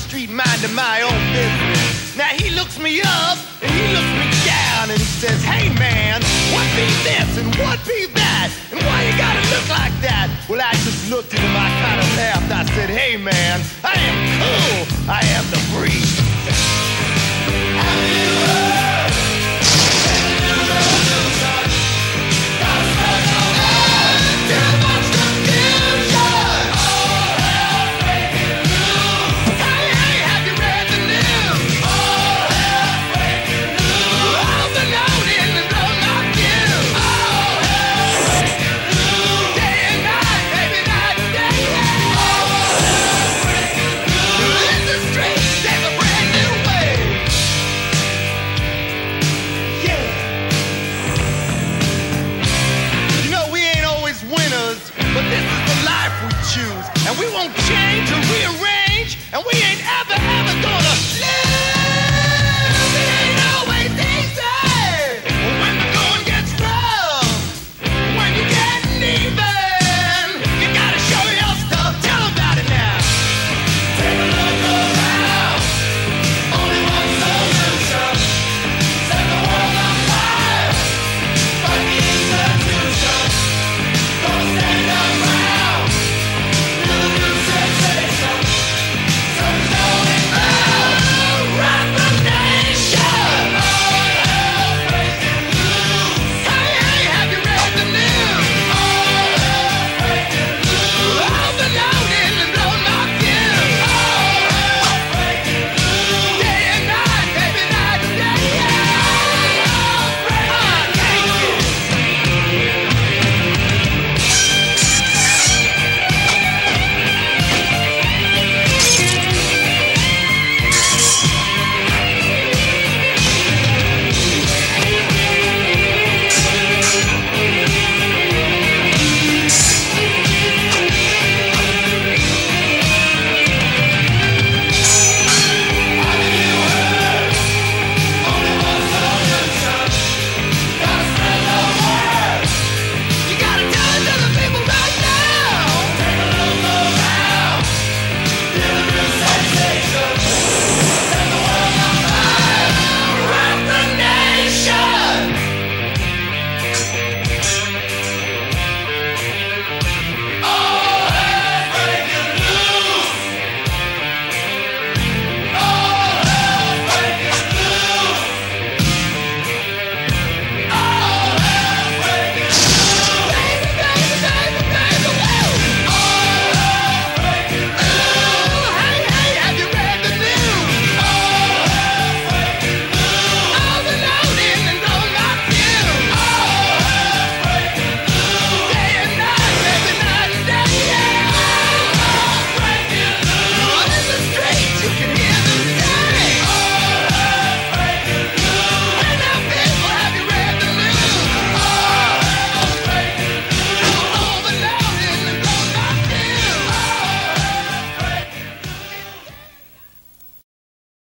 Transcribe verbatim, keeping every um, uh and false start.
street minding my own business. Now he looks me up and he looks me down and he says, hey man, what be this and what be that? And why you gotta look like that? Well, I just looked at him, I kind of laughed. I said, hey man, I am cool, I am the breeze.